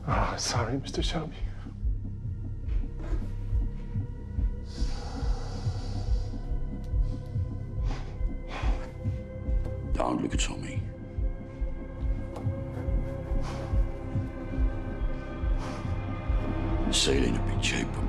Oh, sorry, Mr. Shelby. Don't look at Tommy. Sailing a bit cheap.